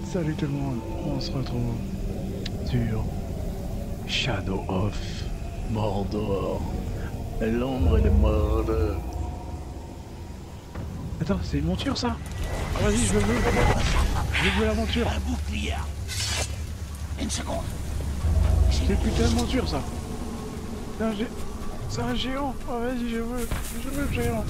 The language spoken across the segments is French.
Salut tout le monde, on se retrouve sur Shadow of Mordor, l'ombre de Mordor. Attends, c'est une monture ça? Ah, vas-y, je veux l'aventure. Un bouclier. Une seconde. C'est une putain de monture ça. C'est un géant. Ah, vas-y, je veux le géant.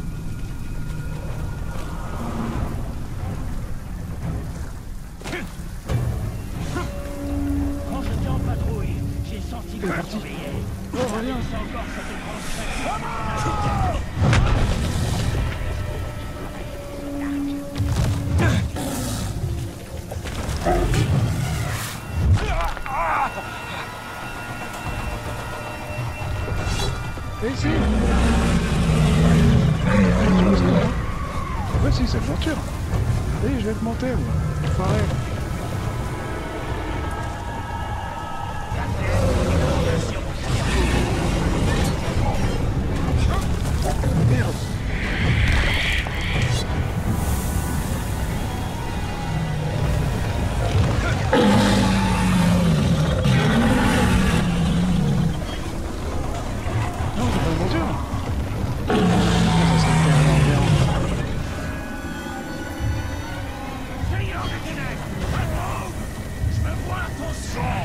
Quand j'étais en patrouille, j'ai senti que C'est parti. Oh, reviens. c'est encore cette étrange Et ici. Ouais, si, c'est l'aventure. Allez, je vais te monter, moi. Enfoiré. Merde. Non, c'est pas une monture. Ça serait tellement bien. Seigneur des ténèbres, attends. Je veux voir ton sang.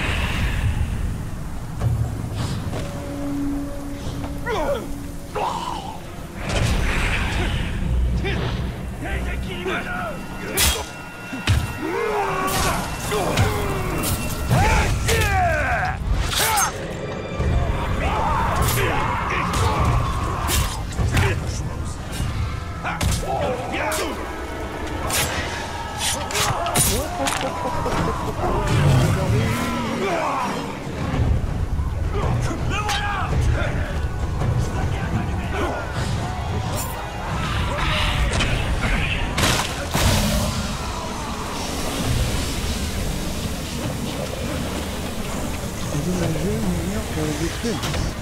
C'est imagé, mur pour les détruire.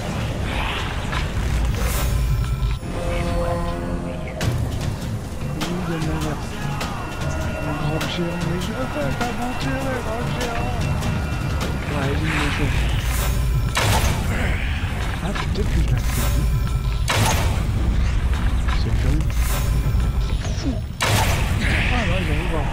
Oui, de manière. Un grand géant, mais je veux pas t'aventurer, grand géant. Ouais, vas-y, me chauffe. Ah, peut-être que je l'ai fait. C'est fou. Fou. Ah, là, j'arrive voir.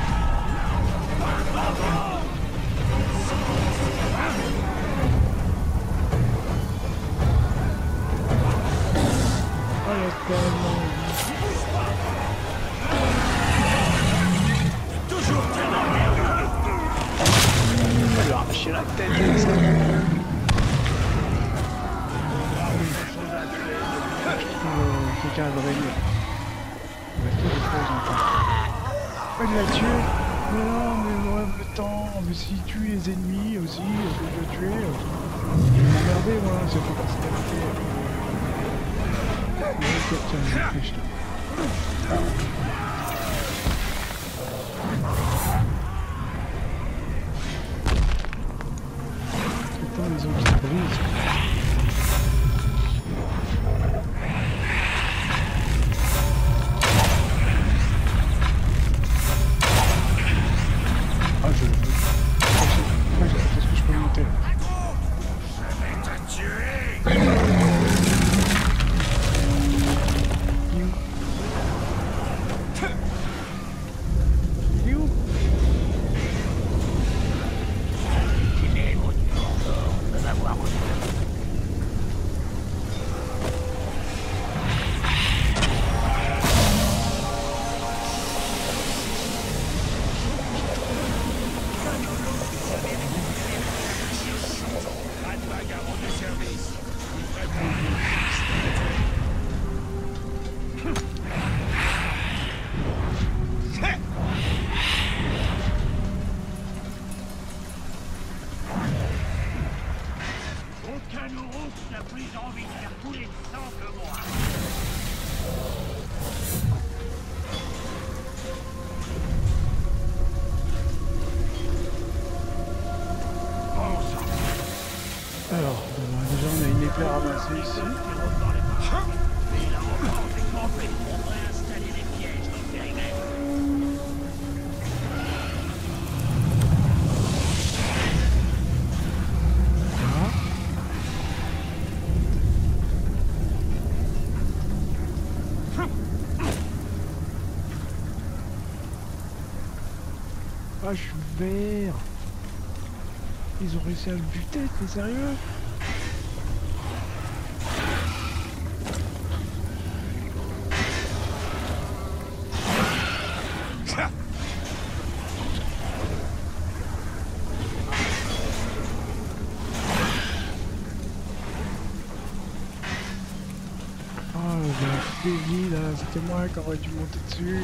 Oh, il y a tellement... Toujours tellement Il va lui arracher la tête avec ça. Quelqu'un a brûlé. Il va tout détruire encore. Oh, il l'a tué. Mais non, mais moi, le temps. Mais s'il tue les ennemis aussi, que je dois tuer. Il va m'emmerder, moi. C'est pas parce qu'il a fait. Tiens, je réfléchis. Putain, les os qui se brisent. Ah, je veux. Est-ce que je peux monter là? Je vais te tuer. Il est où? Ah, je suis vert. Ils ont réussi à le buter, t'es sérieux? Oh, la félie là, c'était moi qui aurais dû monter dessus.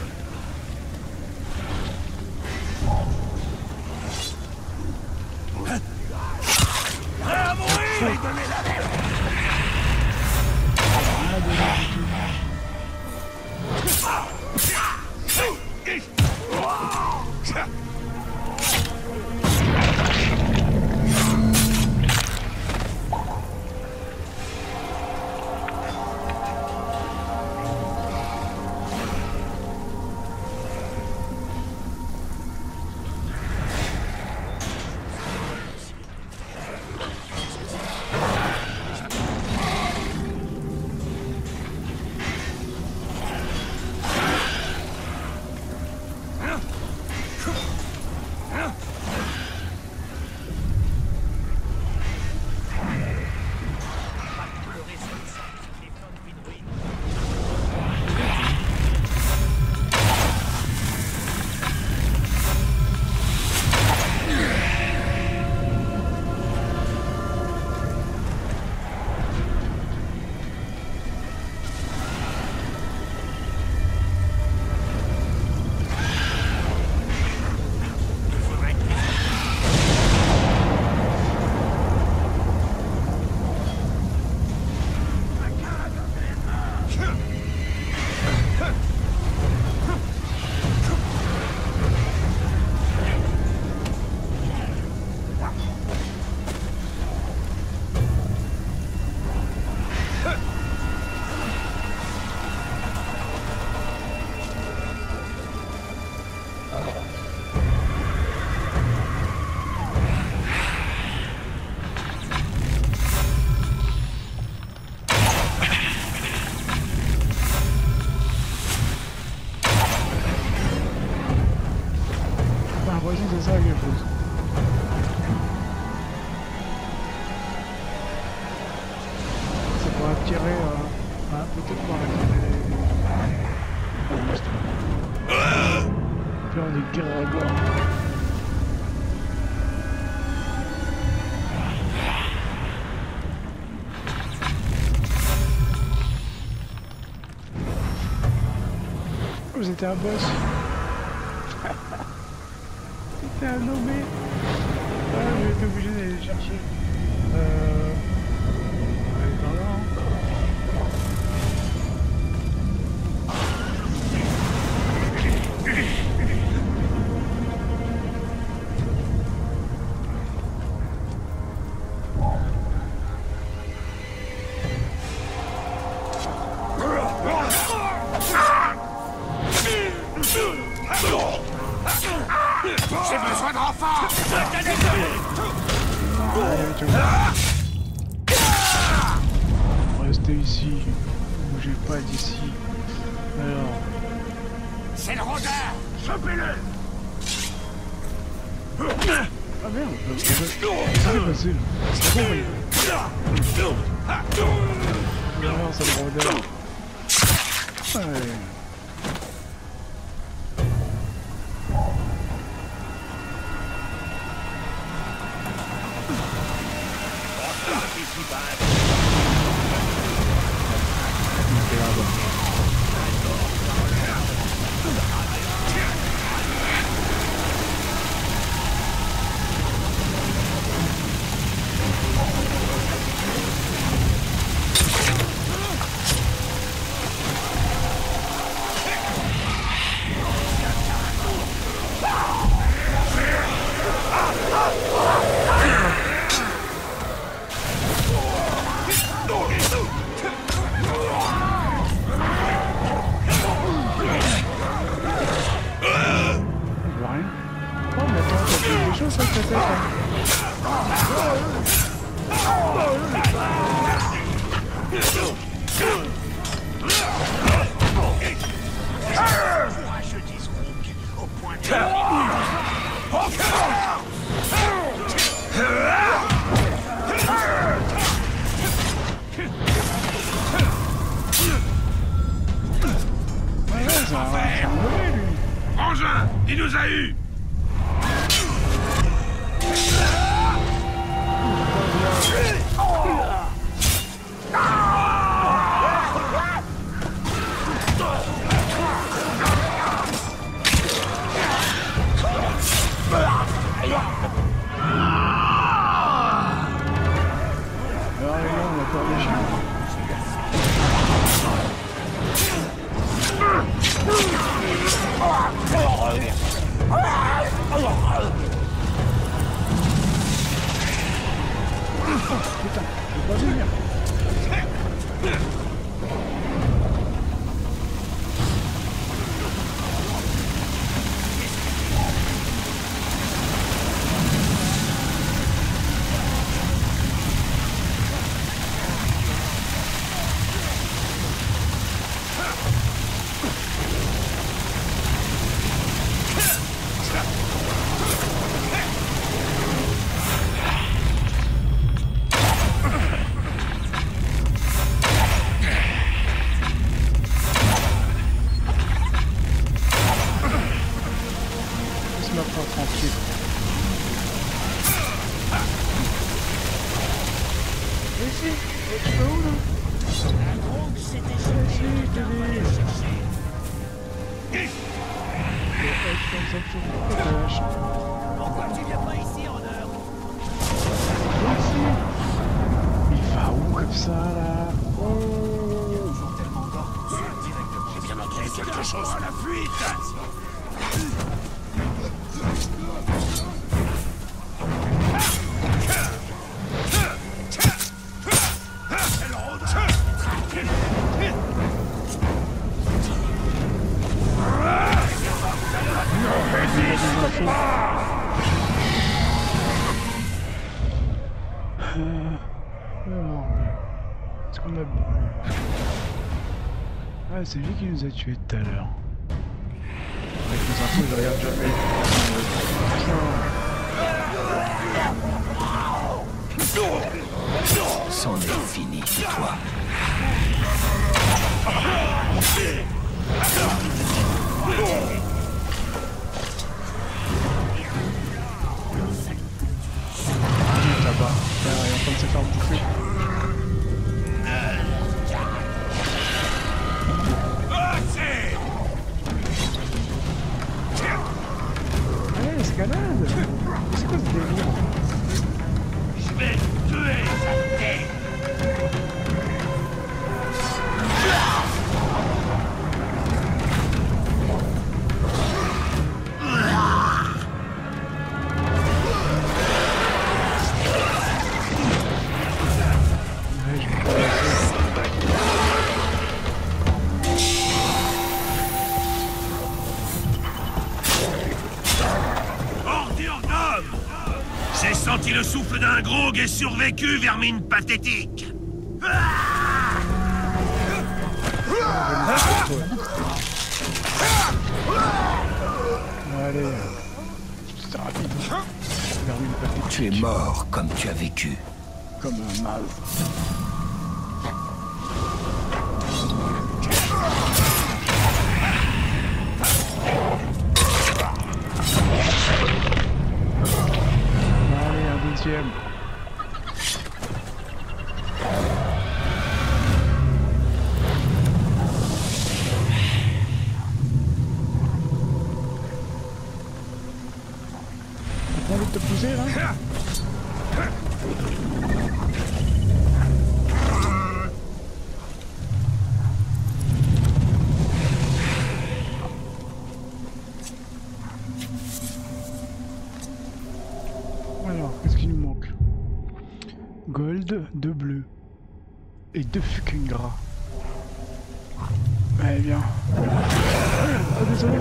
C'est ça que je pose. Ça pourrait attirer, peut-être pour attirer les monstres. Puis on est guerre à boire. Oh, c'était un boss. C'était un nommé. Ah, j'ai été obligé d'aller le chercher. Allez par là. J'ai besoin de renfort. Restez ici. Ne bougez pas d'ici. Alors. C'est le rôdeur. Chopez-le. Ah merde. Qu'est-ce qui s'est passé là? Non, c'est le rôdeur. Ouais. Courageux disrouk, au point de... rejoint. Il nous a eu. Alors les gars, on va faire des chiens. Putain, je peux pas venir. Tranquille. Mais si, tu vas où là? Pourquoi tu viens pas ici en heure? Il va où comme ça là? Toujours tellement gros. J'ai bien entendu quelque chose à la fuite. Est-ce qu'on a... Ah, c'est lui qui nous a tués tout à l'heure. Avec les infos, je regarde jamais. C'en est fini chez toi. Là-bas, il est en train de se faire bouffer. Allez, escalade! C'est quoi ce délire? Je vais te tuer, saleté! J'ai senti le souffle d'un grog et survécu, vermine pathétique. Allez, c'est rapide. Vermine pathétique. Tu es mort comme tu as vécu. Comme un mâle. Allez, un deuxième. T'as pas envie de te pousser là? Alors, qu'est-ce qu'il nous manque? Gold, 2 bleus. Et 2 fucking gras. Eh bien. Ah, désolé.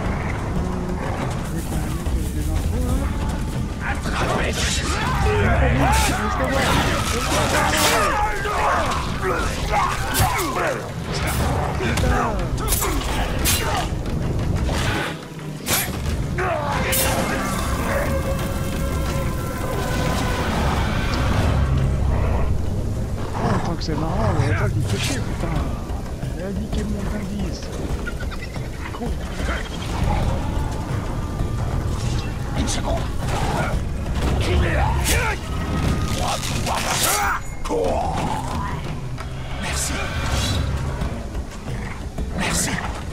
Attrapez ce Tant que c'est marrant, le repas il fait chier, putain. Elle a niqué mon indice. Con. Une seconde. Merci. Merci.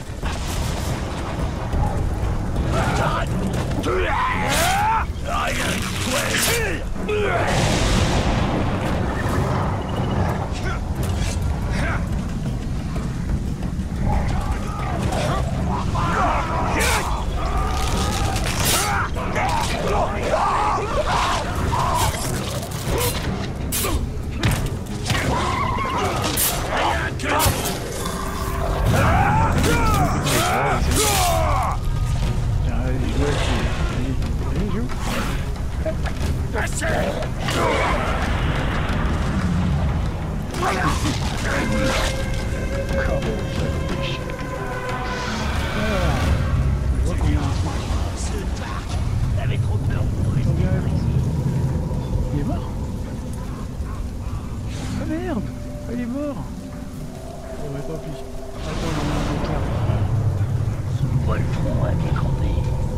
Il est mort. Ah merde, il est mort. Oh mais tant pis. Attends, on a un autre là. Son volcan a dégradé.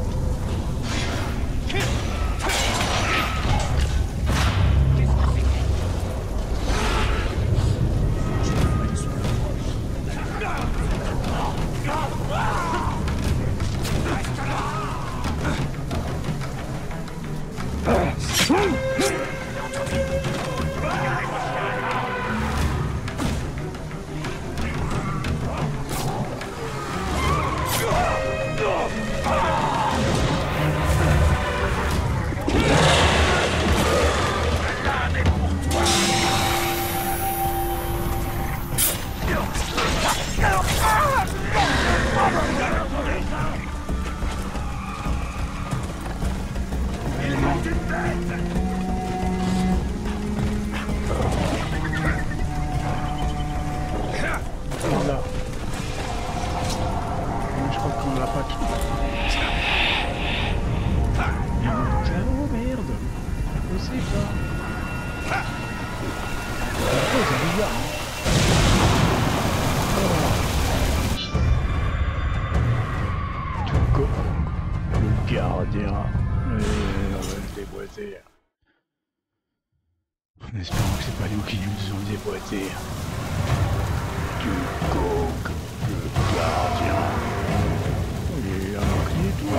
Là. Je crois qu'on l'a pas tout. Oh merde. Je sais pas. Oh, c'est bizarre, hein. Tout comme le gardien. Et on va se déboîter. En espérant que c'est pas nous qui nous ont déboîté. Du coq, le gardien. Il est un crié toi.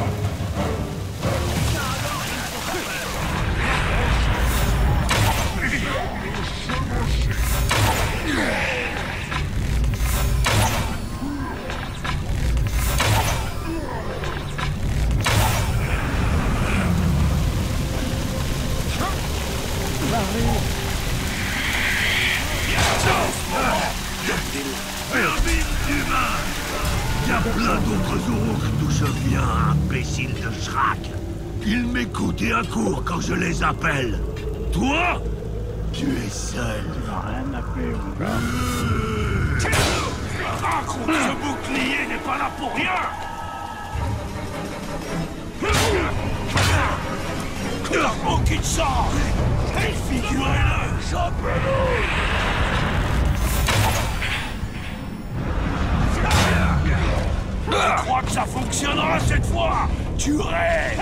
Il y a plein d'autres oraux qui touchent bien, imbécile de Shrek. Ils m'écoutent et accourent quand je les appelle. Toi, tu es seul. Tu vas rien appeler, mon gars. Ce bouclier n'est pas là pour rien. Aucune chance. Figurez-le, champion. Je crois que ça fonctionnera cette fois. Tu rêves.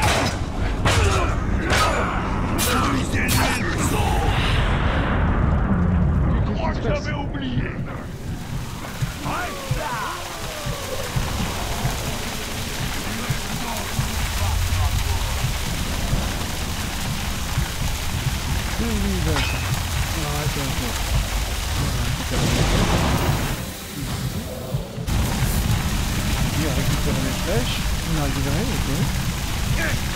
Puisez-lui le sang. Je crois que j'avais oublié. Il a récupéré les flèches, on a récupéré, ok.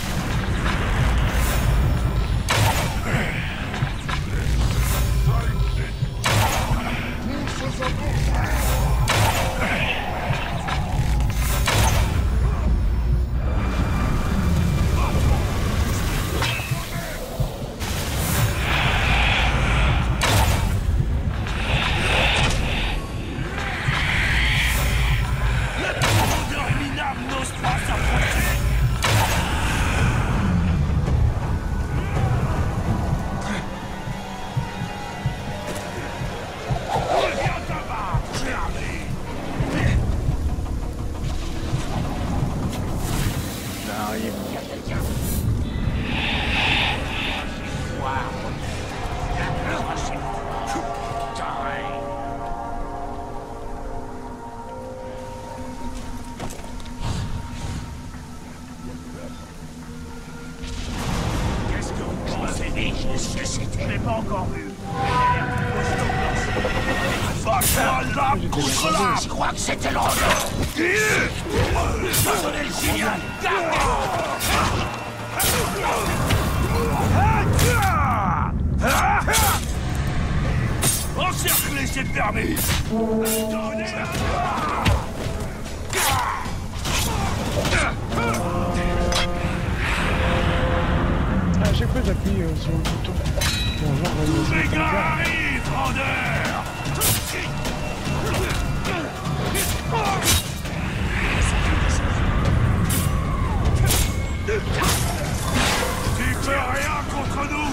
c'était. Je l'ai pas encore vu. Bats-toi là contre là. Je crois que c'était le rôdeur. Donnez le signal. Encercler, c'est permis. À chaque fois j'appuie sur le bouton pour voir le Les gars arrivent, rôdeur. Tu peux rien contre nous.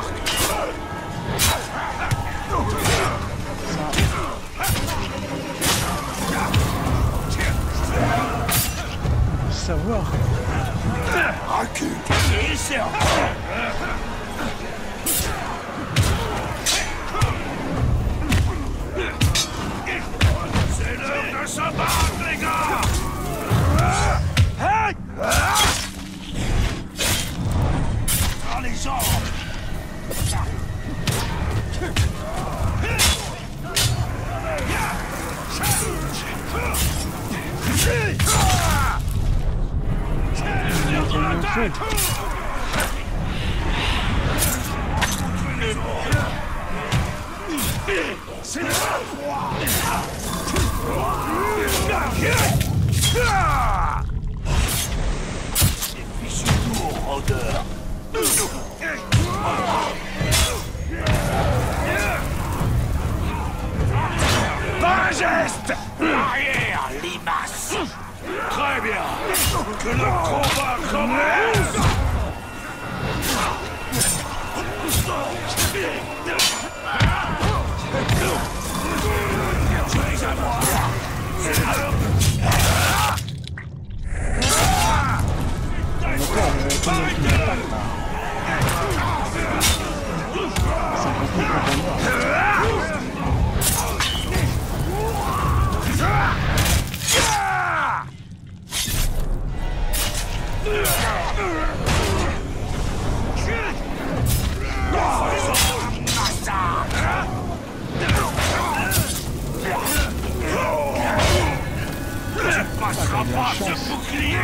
savoir. Recule. Il sert. C'est l'heure de se battre, les gars. Dans les jambes. C'est le froid. C'est fichu lourd, rôdeur. Pas un geste. Arrière, limace. Très bien. Que le combat commence. Tu es à moi. Tu passeras pas ce bouclier.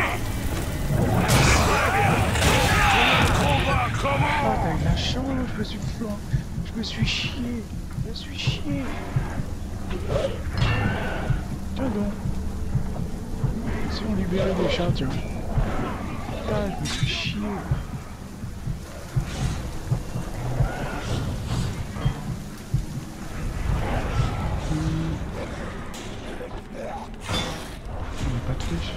Le combat Oh, commence. t'as eu la chance, je me suis chié. Tiens donc. Si on libérait des chats, tiens. Putain, je me suis chié. On n'est pas de triche.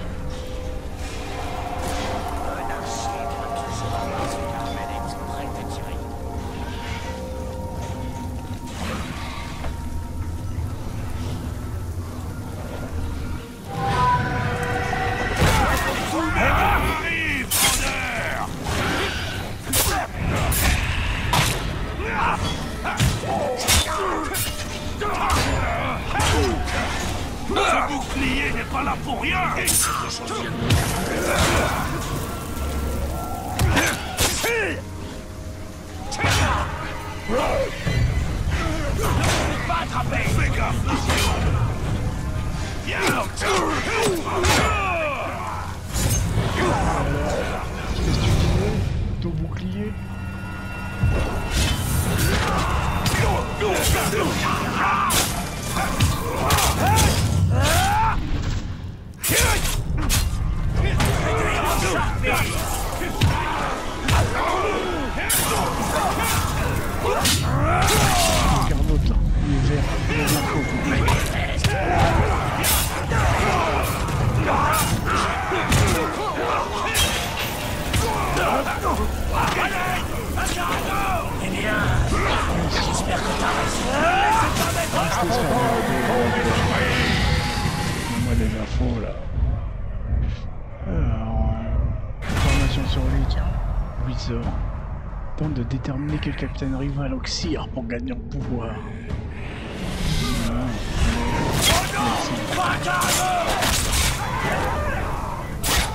Arrive, rôdeur. Ce bouclier n'est pas là pour rien. Pas attraper. Fais gaffe. Qu'est-ce que tu disais? Ton bouclier? Regarde l'autre, il est vert, il est bien faux. Eh bien, j'espère que t'as raison. Moi les infos là. Alors, information sur lui, tiens. Wizard tente de déterminer quel capitaine rival auxiliaire pour gagner en pouvoir.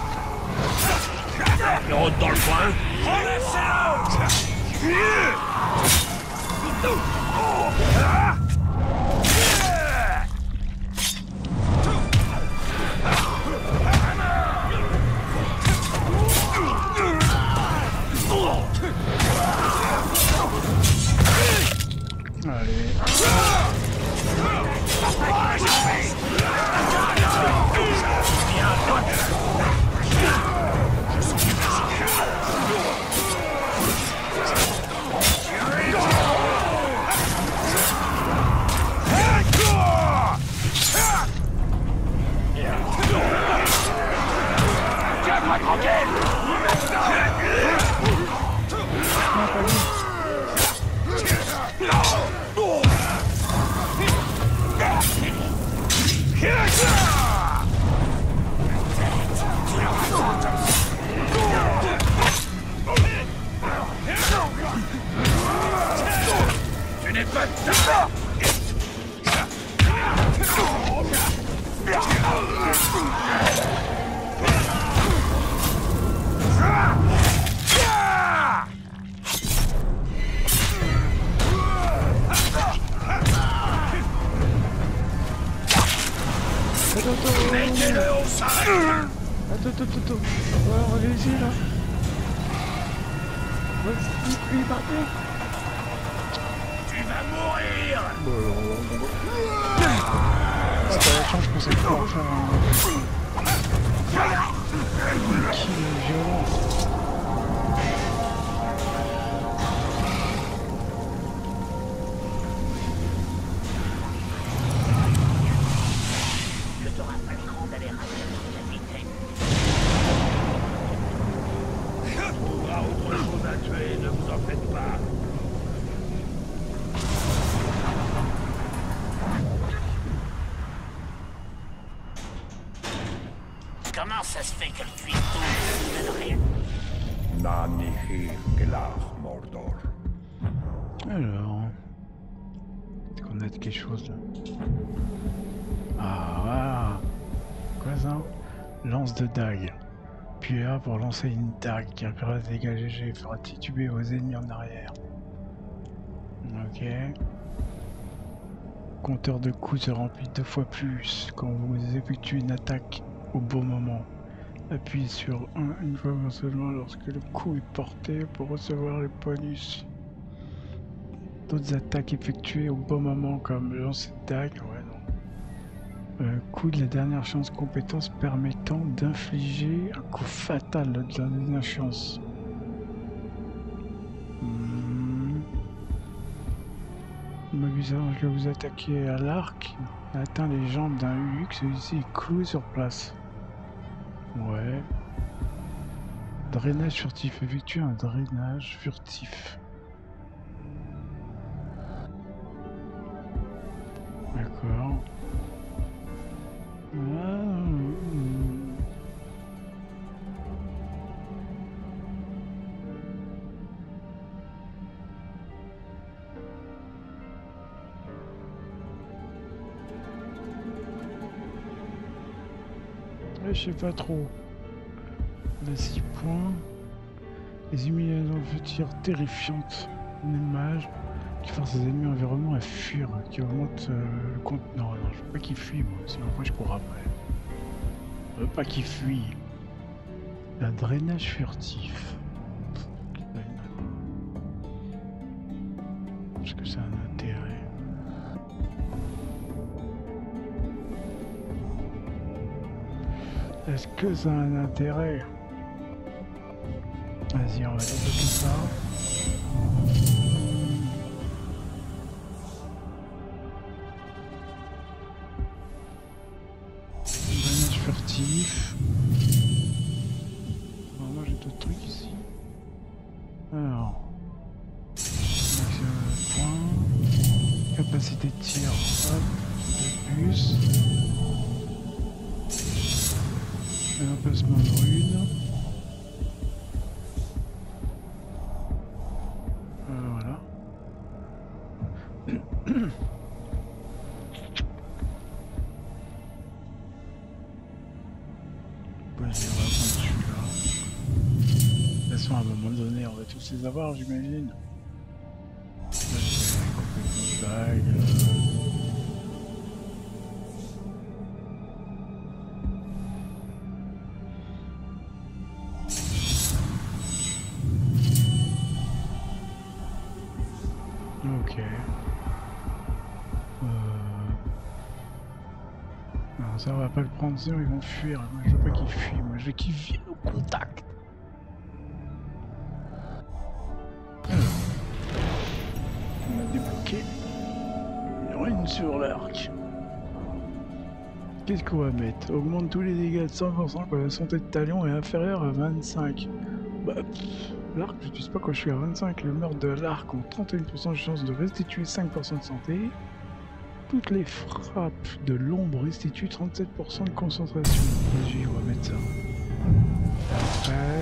Le rôde dans le coin. Attends. Ouais, on va ici là. Vas-y, partez. Tu vas mourir. Ah, t'as la chance, je pensais pouvoir faire un kill violent. Je te rappellerai d'aller ramener la vitesse. On trouvera autre chose à tuer, ne vous en faites pas. Comment ça se fait que le cuistot ne donne rien? Nanihi Gelar Mordor. Alors... Est-ce qu'on a de quelque chose là? Ah, quoi ça? Lance de dague. Puis A pour lancer une dague qui apparaît dégagée et fera tituber vos ennemis en arrière. Ok. Compteur de coups se remplit 2 fois plus quand vous effectuez une attaque au bon moment. Appuyez sur 1 une fois seulement lorsque le coup est porté pour recevoir les bonus. D'autres attaques effectuées au bon moment comme le lancer de dague, ouais non. Coup de la dernière chance compétence permettant d'infliger un coup fatal de la dernière chance. Lorsque vous attaquez à l'arc, atteint les jambes d'un Hulk, celui-ci est cloué sur place. Ouais. Drainage furtif. Effectue un drainage furtif. D'accord. Je sais pas trop. On a 6 points. Les humiliations futures terrifiantes. Une mage qui force ses ennemis environnement à fuir, qui augmente le compte. Non, je veux pas qu'il fuit, moi, sinon après je cours après. Je veux pas qu'il fuit. Un drainage furtif. Est-ce que ça a un intérêt? Est-ce que ça a un intérêt? Vas-y, on va développer ça. Drainage furtif. Alors, moi j'ai d'autres trucs ici. Alors. Point. Capacité de tir. Hop. De plus. Un emplacement de rune. Voilà. Bon, je vais reprendre celui-là. De toute façon, à un moment donné, on va tous les avoir, j'imagine. Ok. Non, ça on va pas le prendre, sinon ils vont fuir. Moi je veux pas qu'ils fuient, moi je veux qu'ils viennent au contact. On a débloqué. Une sur l'arc. Qu'est-ce qu'on va mettre? Augmente tous les dégâts de 100% quand la santé de Talion est inférieure à 25. Bah, l'arc, j'utilise pas quand je suis à 25. Le meurtre de l'arc ont 31% de chance de restituer 5% de santé. Toutes les frappes de l'ombre restituent 37% de concentration. Vas-y, on va mettre ça. Après,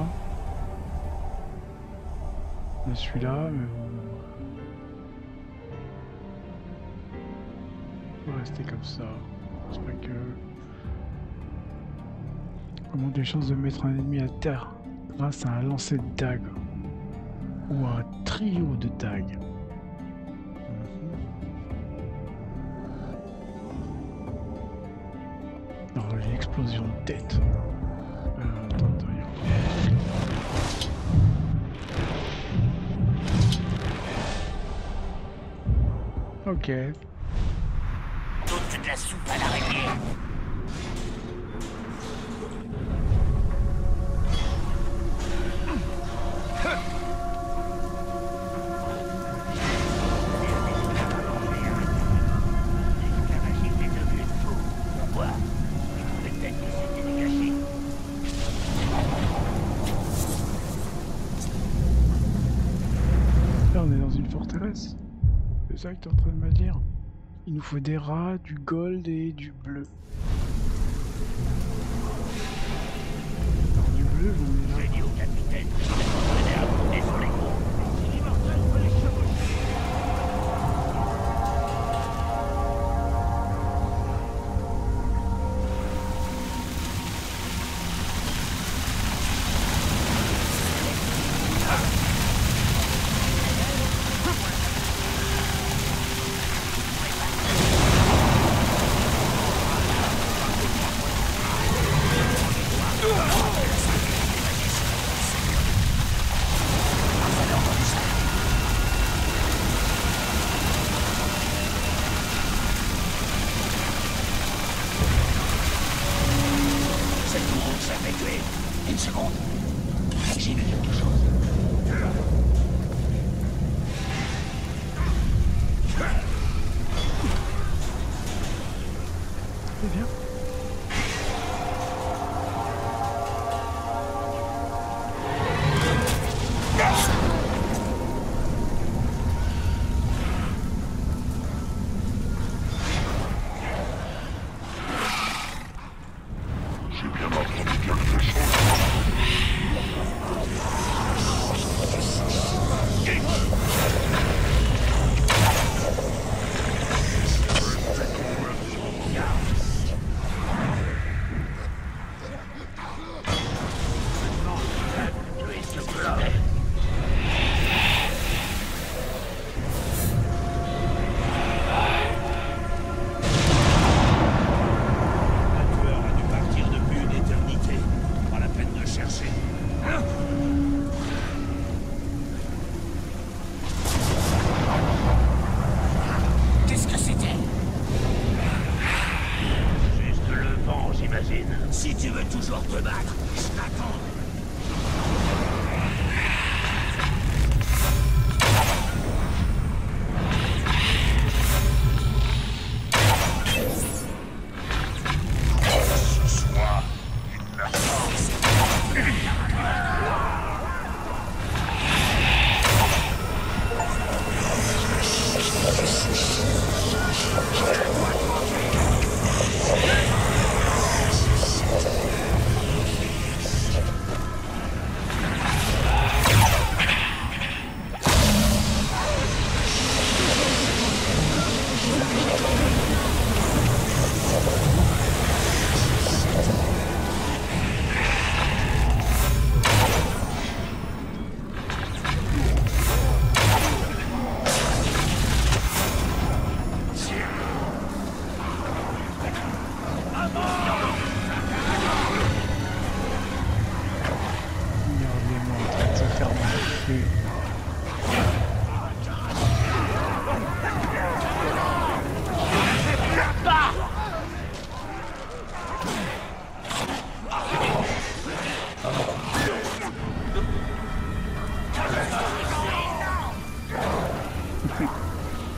on a celui-là, mais on va rester comme ça. J'espère que... Augmente les chances de mettre un ennemi à terre grâce à un lancer de dague ou un trio de dagues. Alors, une explosion de tête. Attends, ok. Toute de la soupe à l'araignée. Là, on est dans une forteresse. C'est ça que tu es en train de me dire? Il nous faut des rats, du gold et du bleu. Alors, du bleu, j'en ai là. J'ai dit au capitaine que je venais à monter sur les gros. Si l'immortel peut les chevaucher. Une seconde. J'ai vu quelque chose. C'est bien. J'ai bien entendu quelque chose. Si tu veux toujours te battre, je t'attends.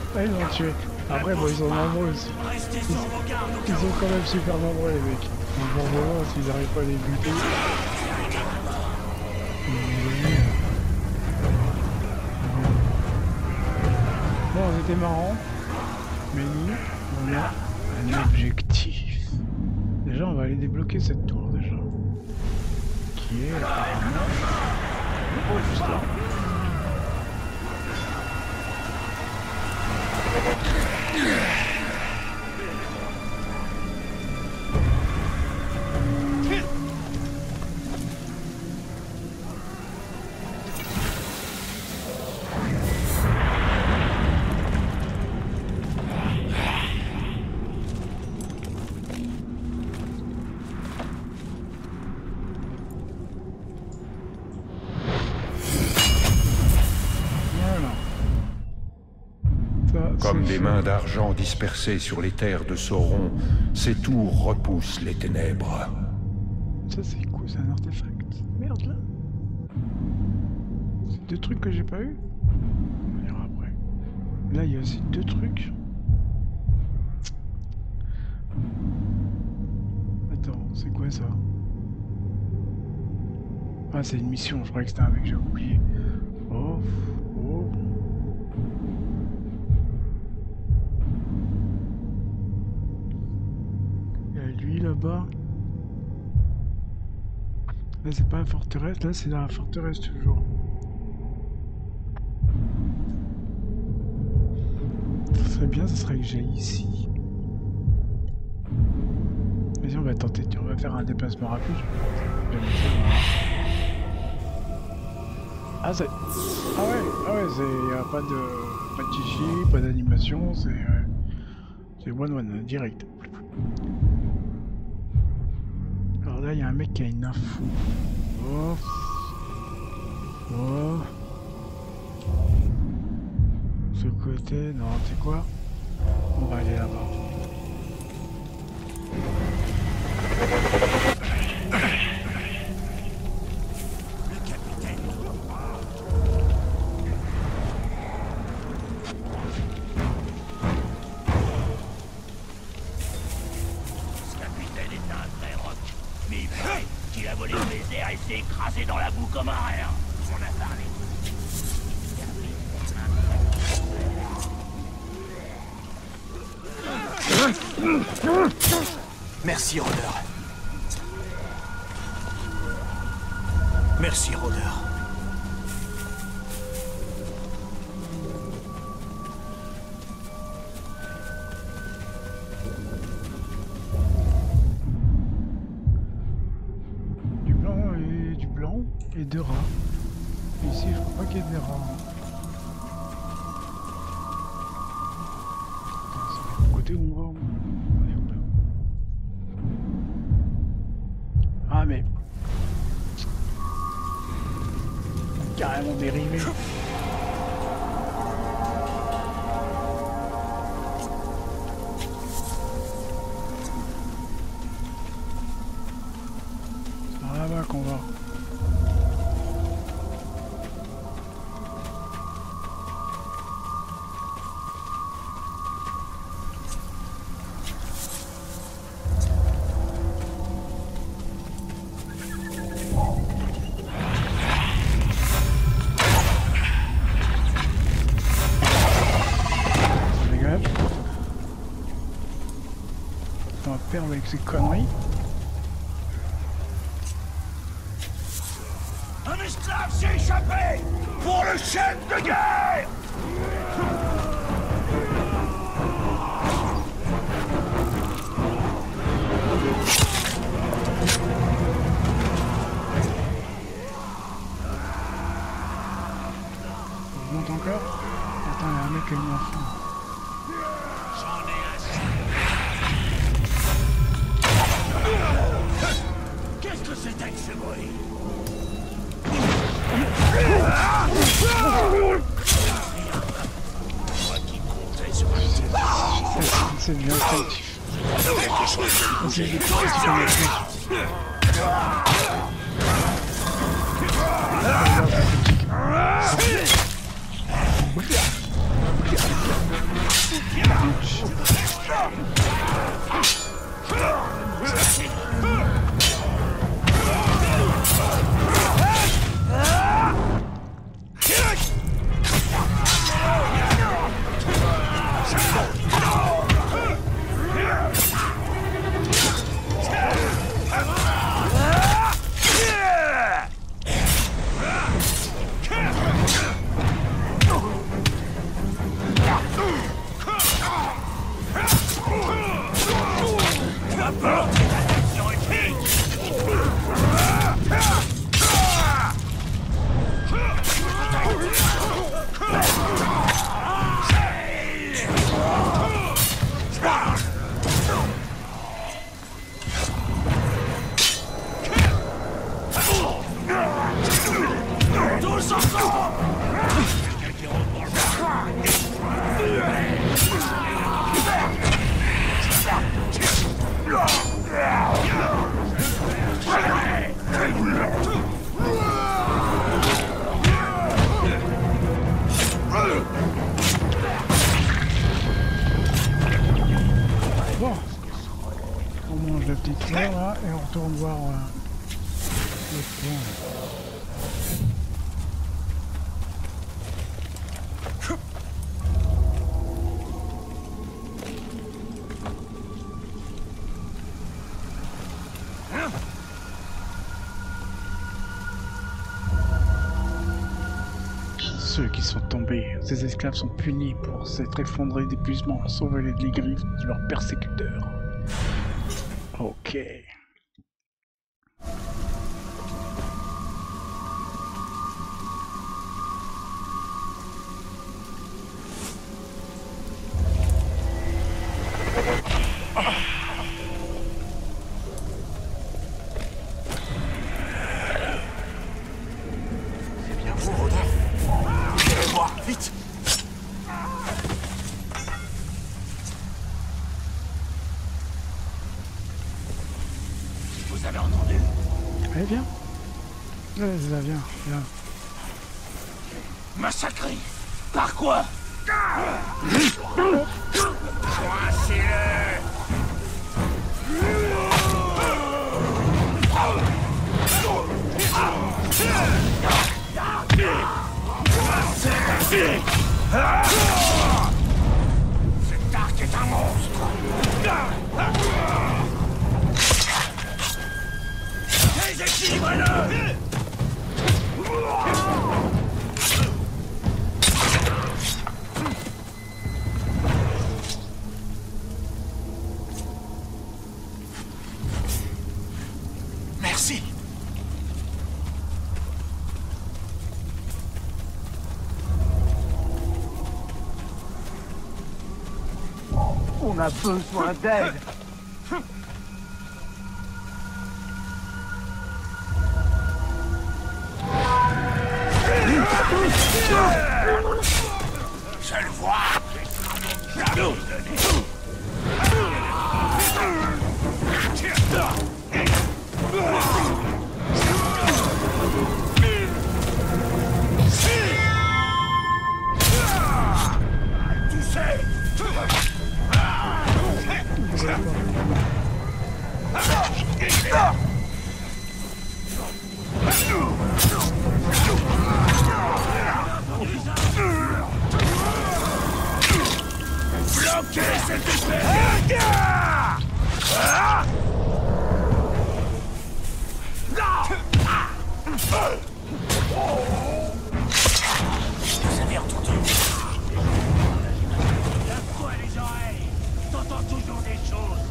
Ah, ils l'ont tué. Après, bon, ils sont nombreux aussi. Ils sont quand même super nombreux, les mecs. Donc, bon, vraiment, s'ils n'arrivent pas à les buter. Bon, c'était marrant. Mais nous, on a un objectif. Déjà, on va aller débloquer cette tour, déjà. Qui est apparemment... Oh, juste là. Comme des mains d'argent dispersées sur les terres de Sauron, ces tours repoussent les ténèbres. Ça c'est quoi? C'est un artefact? Merde là. C'est deux trucs que j'ai pas eu. On verra après. Là il y a aussi deux trucs. Attends, c'est quoi ça? Ah c'est une mission, je croyais que c'était un mec, j'ai oublié. Oh, oh. Lui là-bas. Là c'est pas la forteresse, là c'est la forteresse toujours. Ça serait bien, ça serait que j'aille ici. Vas-y on va tenter, on va faire un déplacement rapide. Ah c'est... Ah ouais, c'est... Y a pas de chichi, pas d'animation, c'est one direct. Alors là, il y a un mec qui a une info. Oh. Oh. Ce côté, non, tu sais quoi? On va aller là-bas. Écrasé dans la boue comme un rien. On a parlé. Merci, Rôdeur. Merci, Rôdeur. Et deux rats. Ici, je crois pas qu'il y ait des rats. C'est le côté où on va. On est où là? Ah mais... Carrément dérivé. C'est par là-bas qu'on va. Avec ces conneries. Un esclave s'est échappé pour le chef de guerre. On monte encore. Attends, il y a un mec qui a une enfant. Qu'est-ce que c'était que ce bruit? Moi qui comptais sur C'est bien collectif. C'est du collectif. petite fleur là et on retourne voir le point. Ceux qui sont tombés, ces esclaves sont punis pour s'être effondrés d'épuisement, sauver les griffes de leurs persécuteurs. Ok. Vous avez entendu? Allez, viens. Vas-y, viens, viens. Massacré? Par quoi? Coincez-le! Cet arc est un monstre! Déséquilibre-le! Merci. On a besoin d'aide. Je le vois. Tu sais. Bloquez cette espèce! Vous avez entendu? Lève-toi les oreilles! T'entends toujours des choses!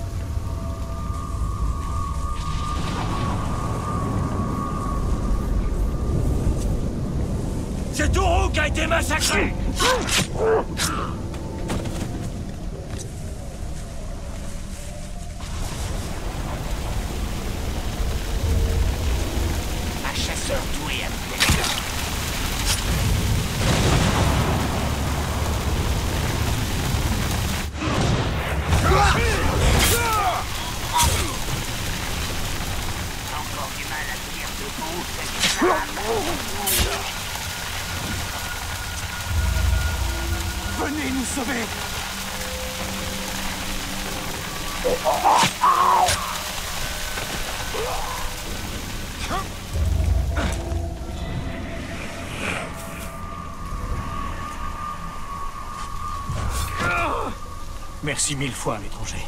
C'est Tourou qui a été massacré! Un chasseur doué avec des gars. Encore du mal à tenir debout, cette femme. Venez nous sauver! Merci 1000 fois, l'étranger.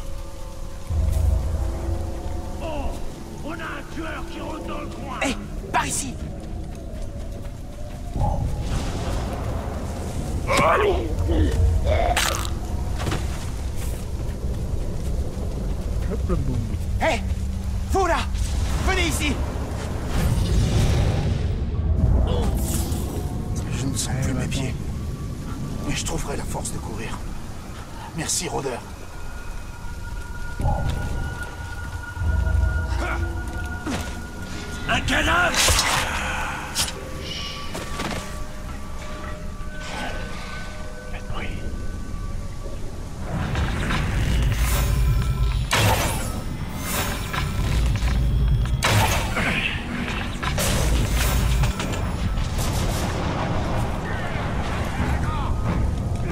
Oh! On a un tueur qui rôde dans le coin! Hé, par ici! Hop le boum. Hé! Vous là! Venez ici! Je ne sens plus mes pieds. Mais je trouverai la force de courir. Merci, rôdeur. Un cadavre! Faites bruit.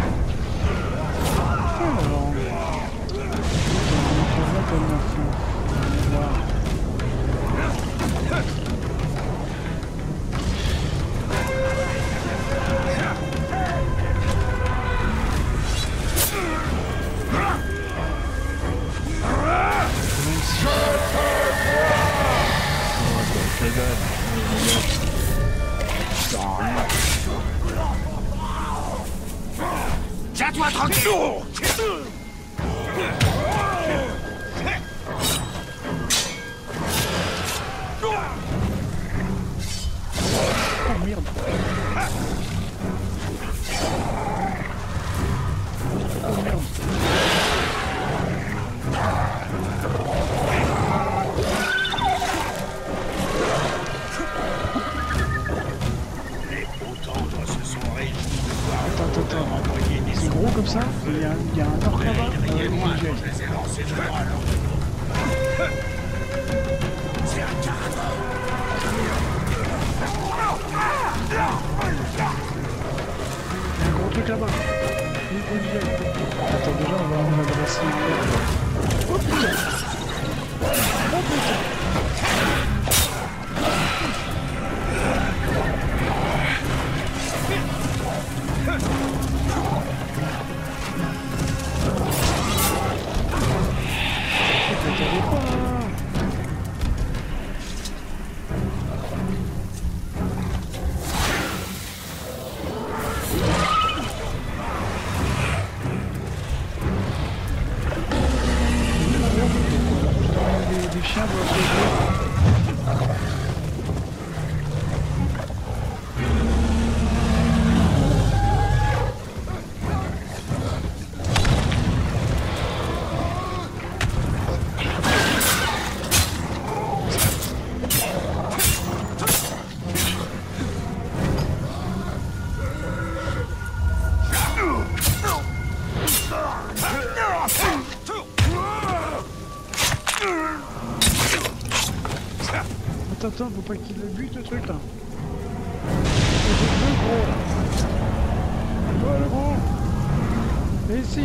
Alors, on va comme un fou. Tiens-toi tranquille. Oh merde. Oh merde. Les Potendres se sont réunis de voir Attends. envoyer des C'est gros comme ça? Il y a un orc là-bas? Criez-moi quand je les ai lancés de bras à leur dos. C'est un cadavre. Il y a un gros truc là-bas. Attends, déjà, on va dresser une merde. Oh putain! Oh putain! T'avais pas! Des chiens doivent se jouer. Attends, faut pas qu'il le bute le truc là. Le gros là. Ouais, le gros. Et ici.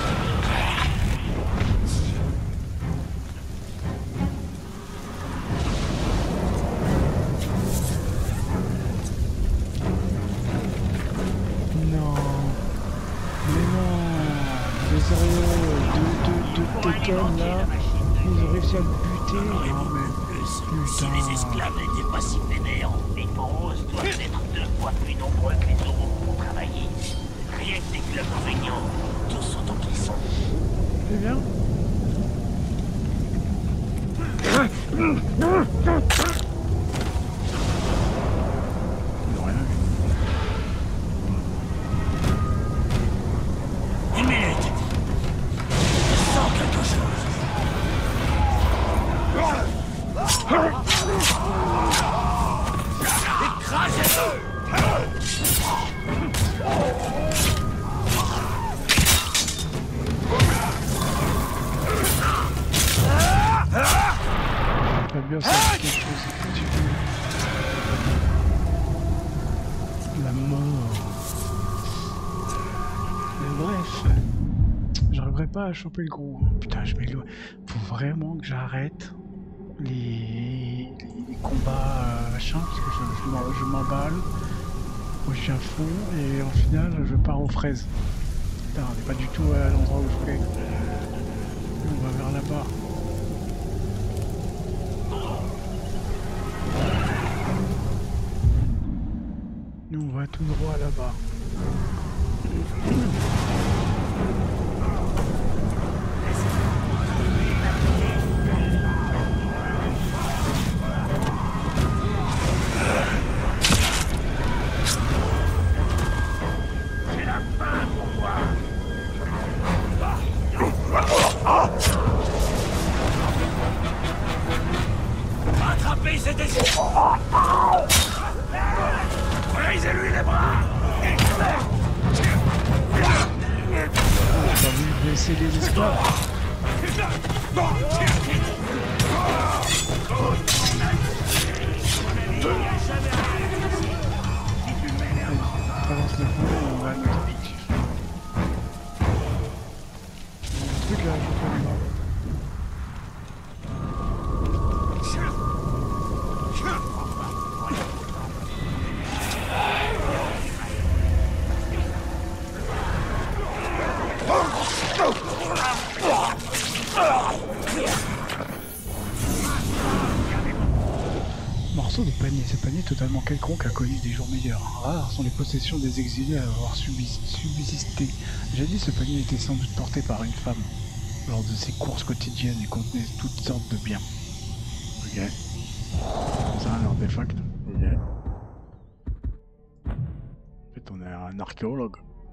Non. Mais non. Mais sérieux, deux Tekken là, ils ont réussi à le buter. Non mais. Si les esclaves n'étaient pas si vénères, les Poros doivent être 2 fois plus nombreux que les taureaux pour travailler. Rien que des clubs régnants, tous autant qu'ils sont. C'est bien. Une minute. Je sens quelque chose. Écrasez-le! Pas bien ça, c'est quelque chose. La mort. Mais bref. J'arriverai pas à choper le gros. Putain, je m'éloigne. Faut vraiment que j'arrête les combats machin, parce que je m'emballe. Moi je suis à fond et en final je pars aux fraises. Putain, on n'est pas du tout à l'endroit où je voulais. On va vers là-bas. Nous on va tout droit là-bas. Attrapez cet esclave! Brisez-lui les bras! T'as vu blesser les esclaves? On traverse le pont et on va à notre pic. Le truc là, je peux pas. morceau de panier. Ce panier totalement quelconque a connu des jours meilleurs. Rares sont les possessions des exilés à avoir subsisté. Jadis, ce panier était sans doute porté par une femme. Lors de ses courses quotidiennes, il contenait toutes sortes de biens. Ok. C'est un artefact. Ok. En fait, on est un archéologue.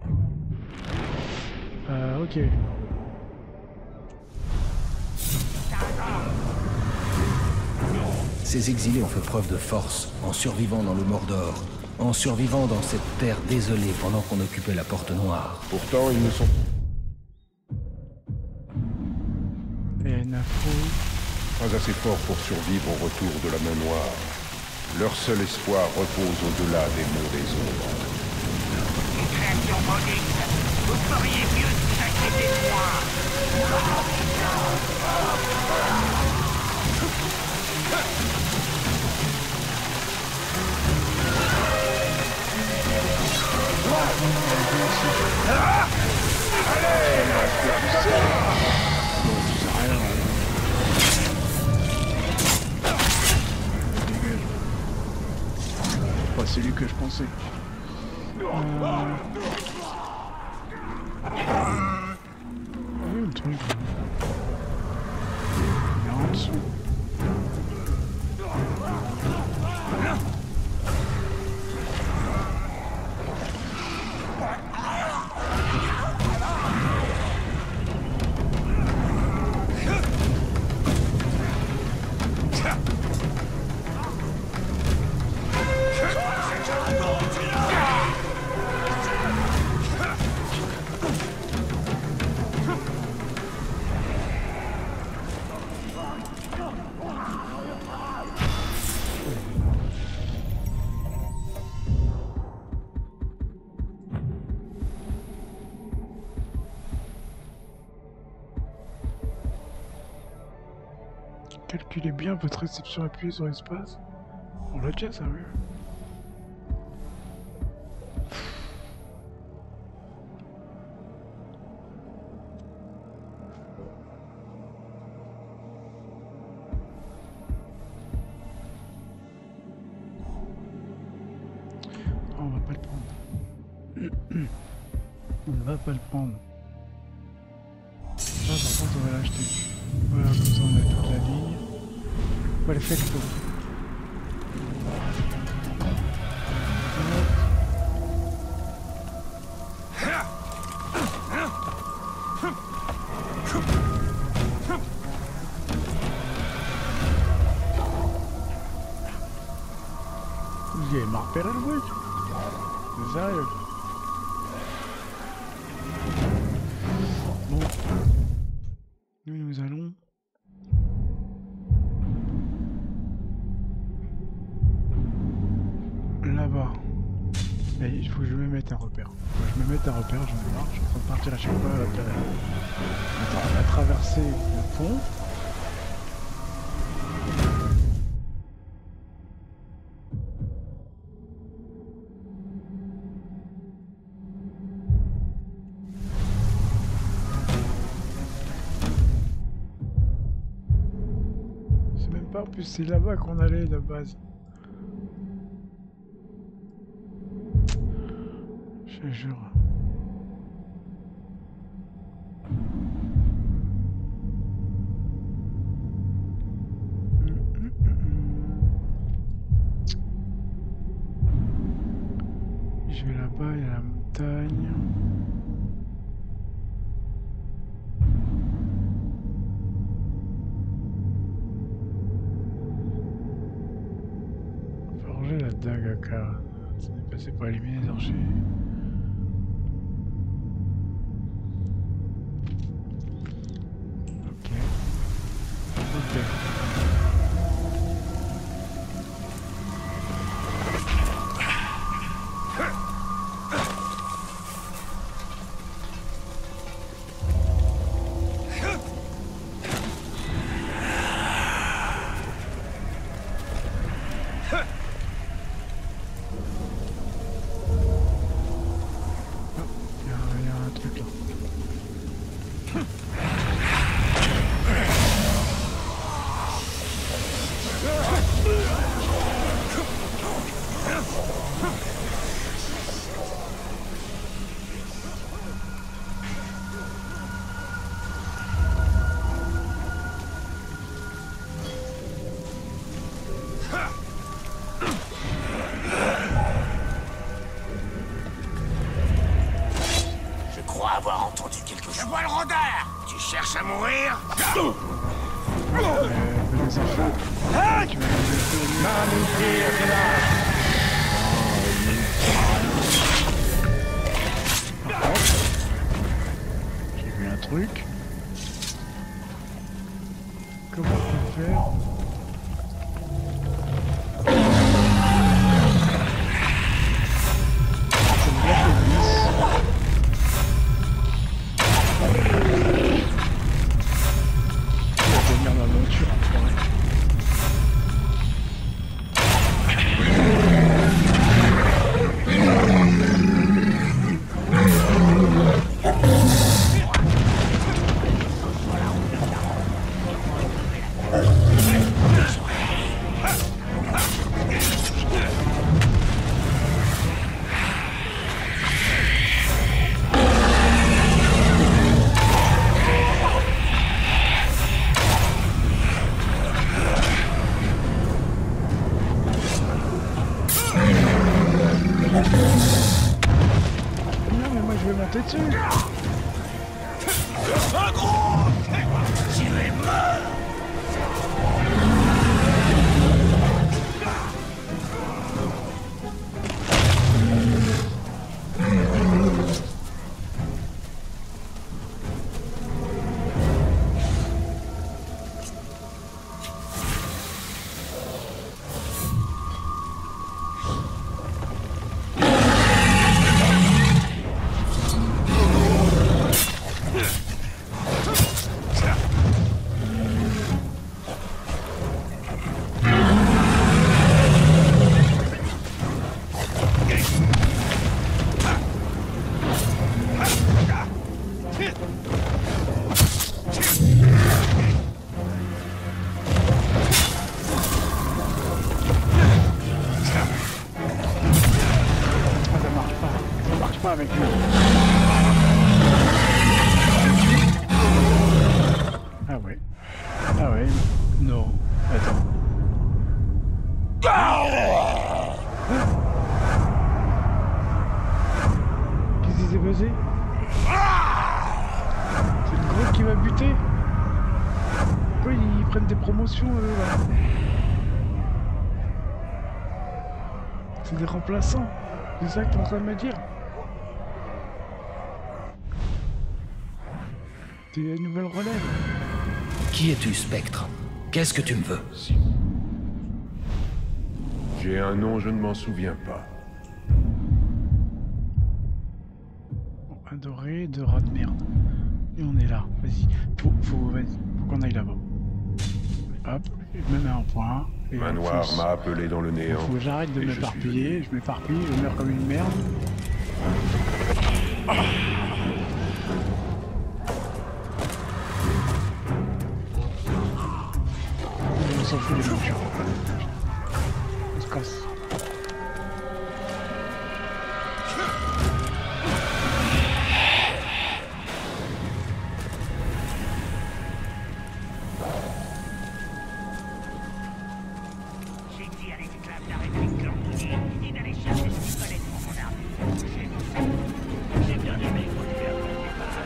Ok. Ces exilés ont fait preuve de force en survivant dans le Mordor, en survivant dans cette terre désolée pendant qu'on occupait la Porte Noire. Pourtant, ils ne sont Et une info. pas assez forts pour survivre au retour de la main noire. Leur seul espoir repose au-delà des murs des ombres. Créature maudite, vous feriez mieux de vous inquiéter de moi. Pas celui que je pensais. Oui, le truc. Il est en dessous. Calculez bien votre réception appuyée sur l'espace. On l'a déjà, ça, oui. On va pas le prendre. On ne va pas le prendre. Ça, par contre, on va l'acheter. Voilà, comme ça on a toute la ligne. Perfecto. Vous avez marqué le bruit. C'est sérieux. Bon. Nous allons... là-bas. Et il faut que je me mette un repère. Je me mette un repère, j'en ai marre. Je suis en train de partir à chaque fois à la planète. Attends, on va traverser le pont. C'est même pas, en plus c'est là-bas qu'on allait de base. Je te jure. Je vais là-bas, il y a la montagne. Forger la dague à Kara. Ça n'est passé par éliminer les archers. Ok. quelque chose. Je vois le rôdeur. Tu cherches à mourir? Les enfants. Tu vas nous j'ai vu un truc. Comment on peut faire? Dessus. Tu es mort. Avec lui. Ah ouais. Ah ouais. Non. Attends. Qu'est-ce qui s'est passé? C'est le gros qui m'a buté. Pourquoi ils prennent des promotions eux là? C'est des remplaçants. C'est ça que t'es en train de me dire? C'est la nouvelle relève. Qui es-tu, Spectre? Qu'est-ce que tu me veux? J'ai un nom, je ne m'en souviens pas. Bon, un doré, deux rats de merde. Et on est là. Vas-y. Vas-y. Faut qu'on aille là-bas. Hop. Je me mets un point. Main noire m'a appelé dans le néant. Faut que j'arrête de m'éparpiller. Je m'éparpille, je meurs comme une merde. Ah. On s'en fout des moutures. On se casse. J'ai dit à l'esclave d'arrêter de clandiner et d'aller chercher ce qu'il fallait pour mon arme. J'ai bien aimé continuer à mon départ.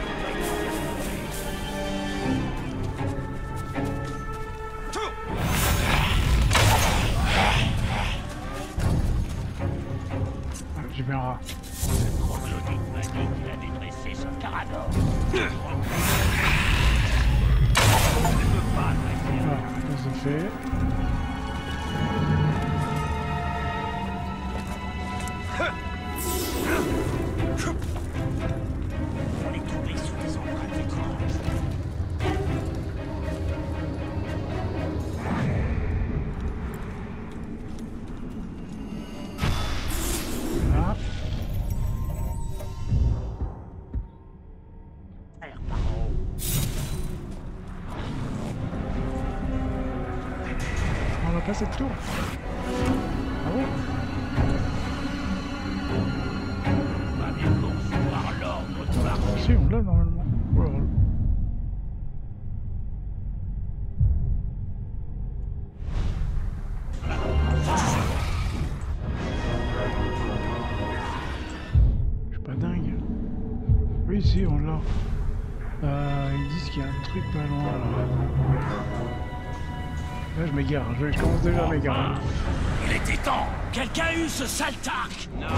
J'ai bien un rat. Le troglodyte m'a dit qu'il avait dressé son carador. Ah, ça c'est fait. On est tombé sur des empreintes étranges. Là. On n'a pas cette tour. Ah bon? On va bien recevoir l'ordre de marcher. Si, on l'a normalement. Voilà. Je suis pas dingue. Oui, si, on l'a. Ils disent qu'il y a un truc pas loin là. Là je m'égare, je commence déjà à m'égarer. Il était temps. Quelqu'un a eu ce sale tarc? Non.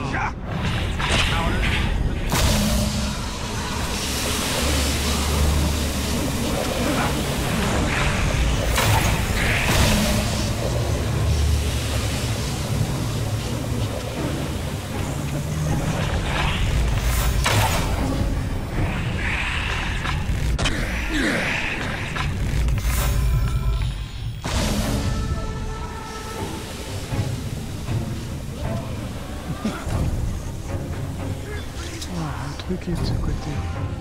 Qui est de ce côté.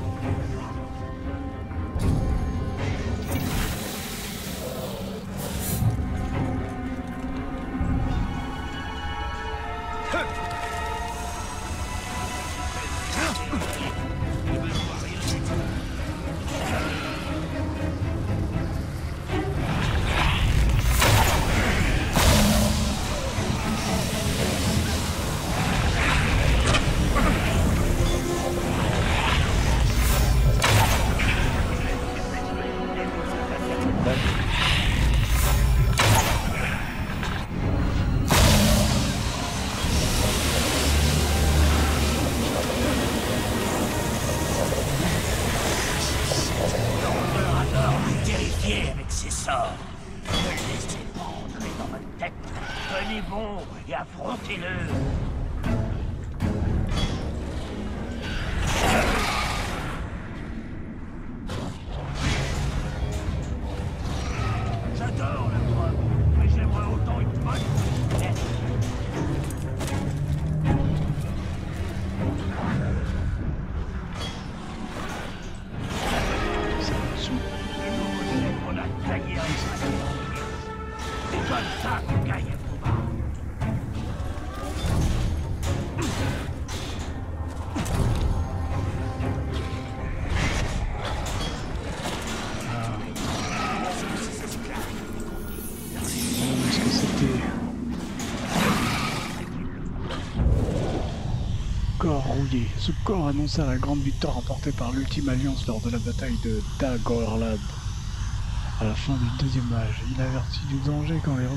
Et affrontez-le. J'adore la drogue, mais j'aimerais autant une bonne bouteille. On a taillé un sac. C'est comme ça qu'on gagne un combat. Corps rouillé. Ce corps annonça la grande victoire remportée par l'Ultime Alliance lors de la bataille de Dagorlad. À la fin du deuxième âge, il avertit du danger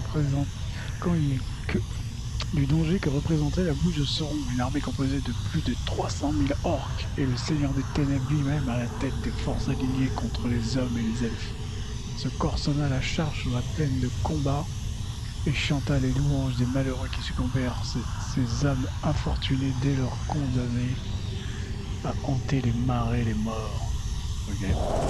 du danger que représentait la bouche de Sauron, une armée composée de plus de 300 000 orques, et le Seigneur des Ténèbres lui-même à la tête des forces alignées contre les hommes et les elfes. Ce corps sonna la charge sur la plaine de combat et chanta les louanges des malheureux qui succombèrent, ces âmes infortunées dès lors condamnées à hanter les marais les morts. Ok.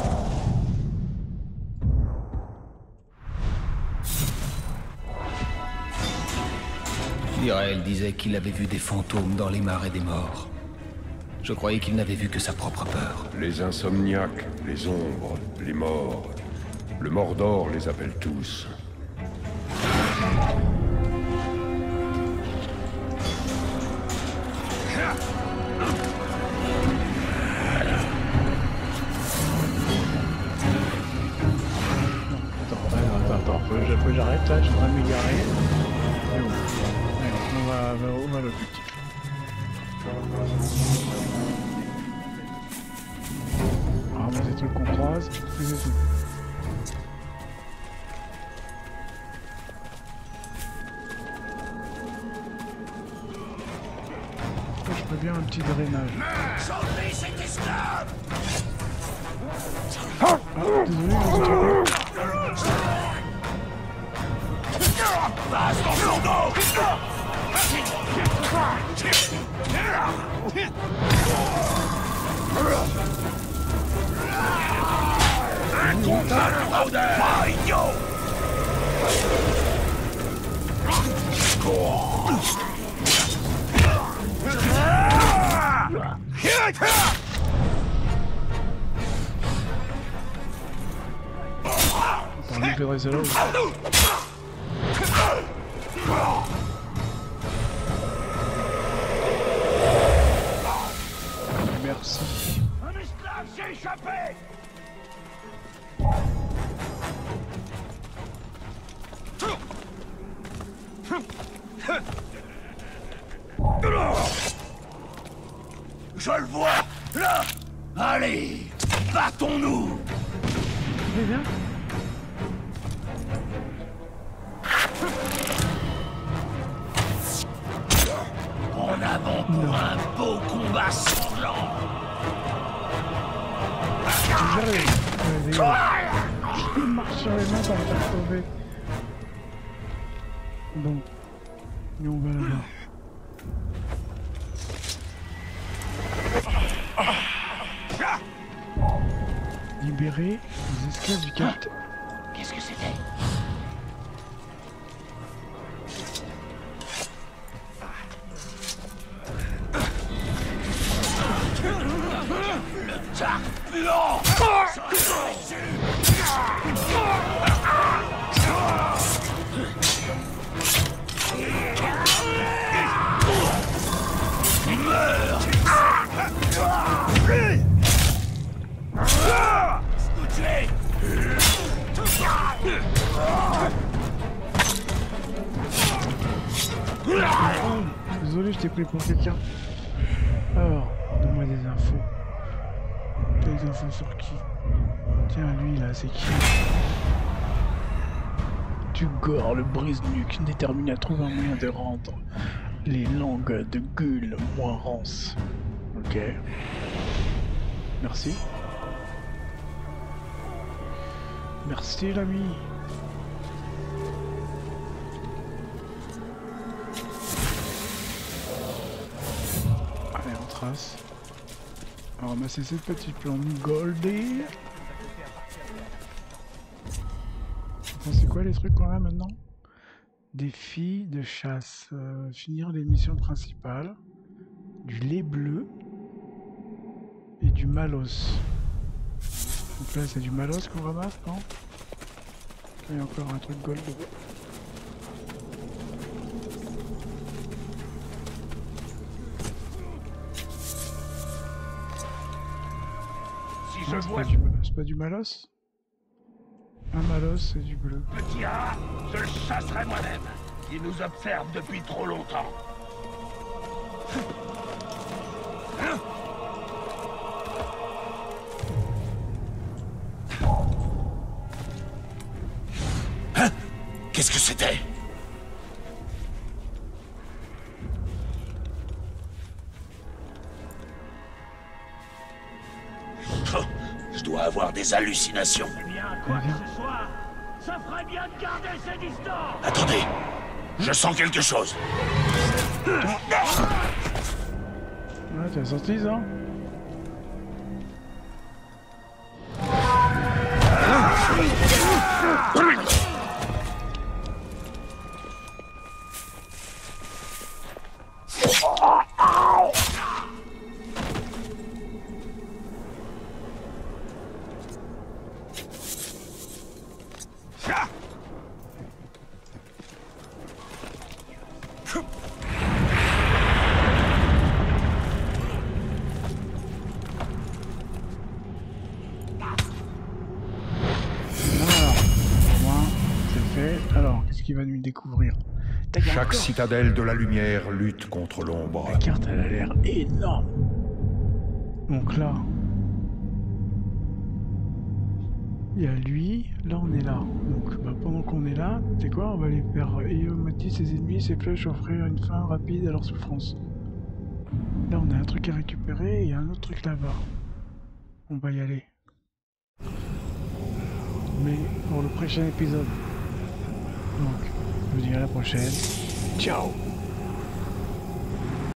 Lyrael disait qu'il avait vu des fantômes dans les marais des morts. Je croyais qu'il n'avait vu que sa propre peur. Les insomniaques, les ombres, les morts. Le Mordor les appelle tous. Attends, faut que j'arrête là, je voudrais m'égarer. Allez, on va à l'objectif. Ramasser les trucs qu'on croise, c'est tout. Je peux bien un petit drainage. Chantez cet esclave! Ah, désolé, Passe ton flambeau! Incontournable! Pas idiot! On lui fait dresser là. Merci. Un esclave s'est échappé! Je le vois! Là! Allez! Battons-nous! Mais bien. En avant pour un beau combat sanglant! J'arrive. Je marche sur les mains pour me faire sauver. Bon. Et on va là-bas. Libérer les esclaves du capitaine. Qu'est-ce que c'était? Désolé, je t'ai pris pour quelqu'un. Alors, donne-moi des infos. Des infos sur qui? Tiens, lui là, c'est qui? Tugor, le brise-nuque, déterminé à trouver un moyen de rendre les langues de Gul moins rances. Ok. Merci. Merci l'ami. Allez, on trace. On va ramasser cette petite plante goldée. Attends, c'est quoi les trucs qu'on a maintenant? Défi de chasse. Finir les missions principales. Du lait bleu. Et du malos. Donc là c'est du malos qu'on ramasse, non? Il y a encore un truc gold. Si je vois C'est pas du malos? Un malos c'est du bleu. petit rat, je le chasserai moi-même. Il nous observe depuis trop longtemps. Qu'est-ce que c'était? Oh, je dois avoir des hallucinations. Eh bien, quoi que ce soit, ça ferait bien de garder ses distances. Attendez, je sens quelque chose. Ouais, t'as sorti ça? Qui va nous découvrir. Chaque citadelle de la lumière lutte contre l'ombre. La carte elle a l'air énorme. Donc là, il y a lui, là on est là. Donc bah, pendant qu'on est là, c'est quoi? On va aller faire éomatis ses ennemis, ses flèches offrir une fin rapide à leur souffrance. Là on a un truc à récupérer et il y a un autre truc là-bas. On va y aller. Mais pour le prochain épisode. Donc, je vous dis à la prochaine. Ciao!